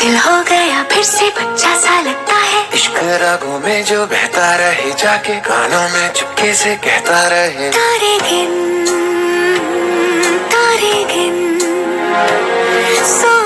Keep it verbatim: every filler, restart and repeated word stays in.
दिल हो गया फिर से बच्चा सा लगता है, इश्क रागों में जो बहता रहे, जाके कानों में चुपके से कहता रहे, तारे गिन तारे गिन सो